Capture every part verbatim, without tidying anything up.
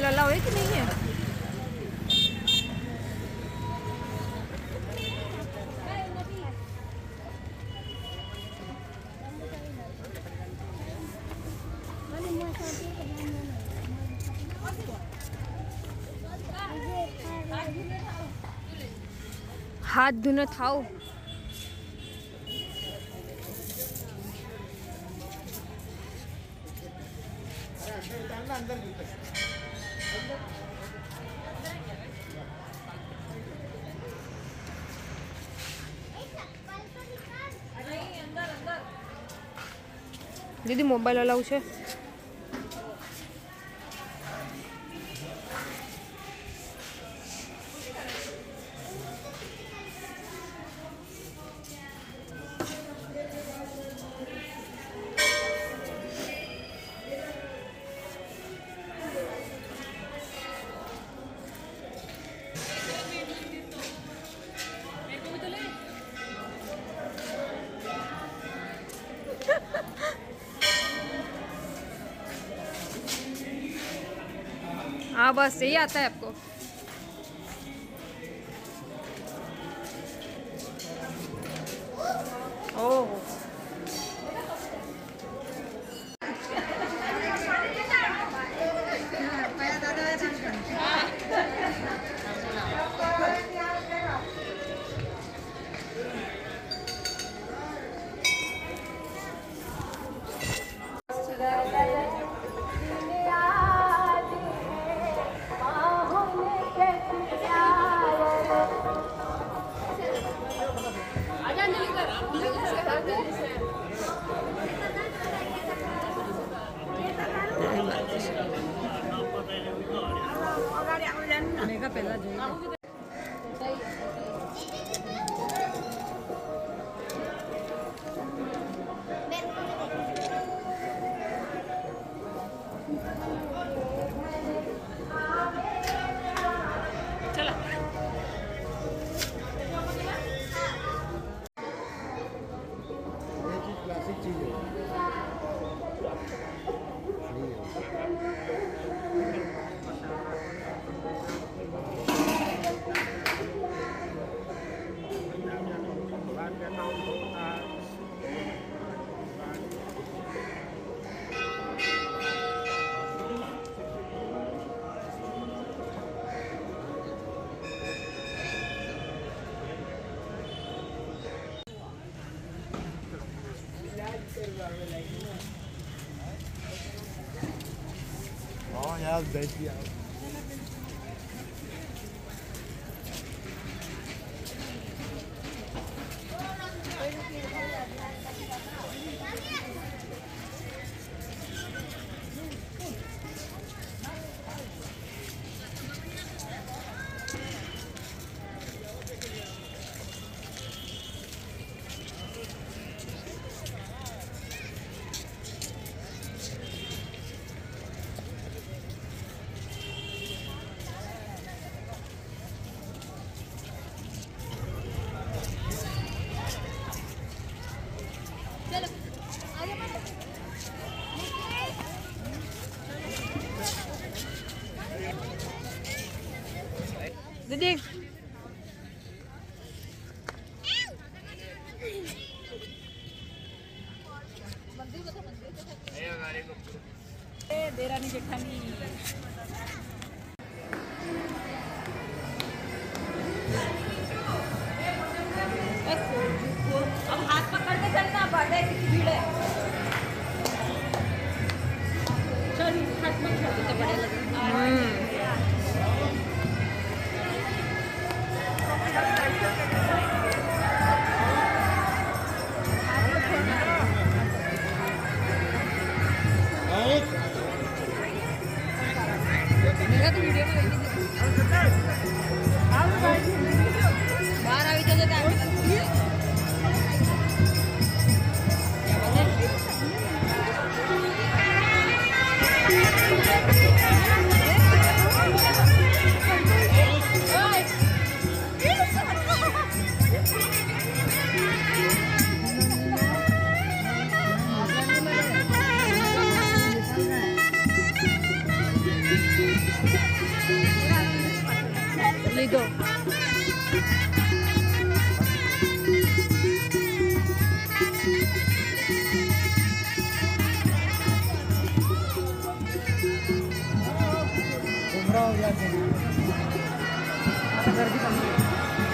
Mobile allow है कि नहीं है? हाथ धोने थाओ। दीदी मोबाइल अलाउ है? हाँ बस यही आता है आपको। ओह पहला जो चला क्लासिक चीज है। हाँ यार बैठ गया। दीदी देरानी जेठानी अब हाथ पकड़ के चलना पड़े कितनी भीड़ है। चल हाथ में छोड़ तो बड़े लगे। मेरा तो वीडियो में बाहर आ चले लिदो उमराव या आता गर्दी कमी आहे.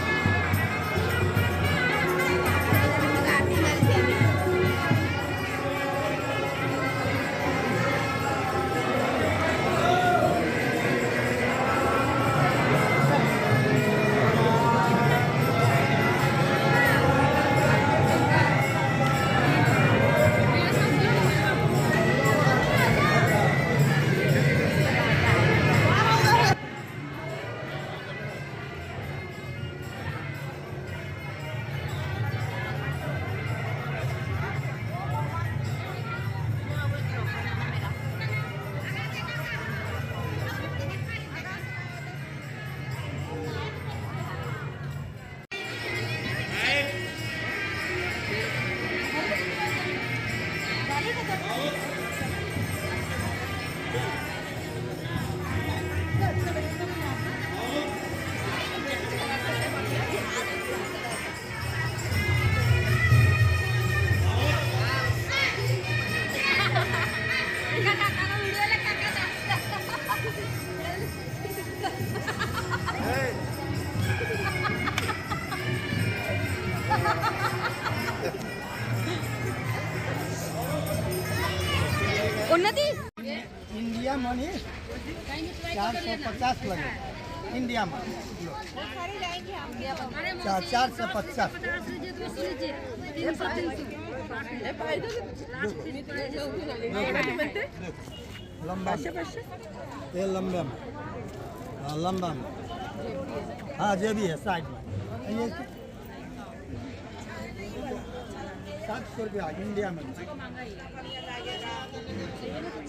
उन्नति इंडिया मनी चार सौ पचास लगे इंडिया में चार चार सौ पचास लंबा ये लंबे में हाँ लंबा में हाँ जो भी है साइड में ये सात सौ रुपया इंडिया में